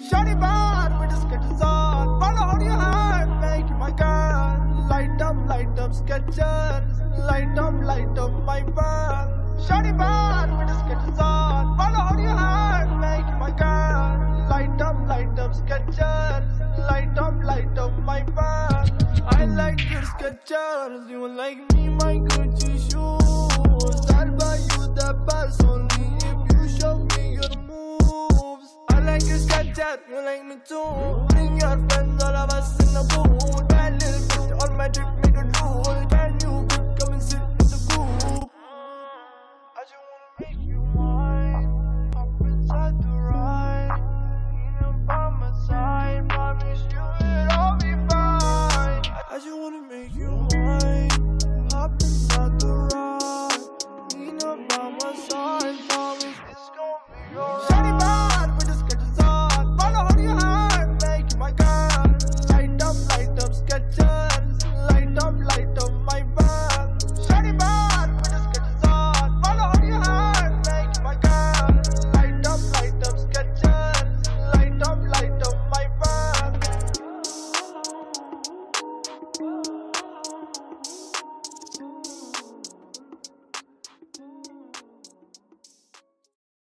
Shawty bad with the Skechers on. Follow all your heart, make you my girl. Light up, Skechers. Light up, my pearl. Shawty bad with the Skechers on. Follow all your heart, make you my girl. Light up, Skechers. Light up, my pearl. I like your Skechers, you like me, my Gucci shoes. I'll buy you the best only if you show me your moves. I like your Skechers, you like me too. Bring your friends, all of us in the pool. Bad little bitch on my trip, make a rule.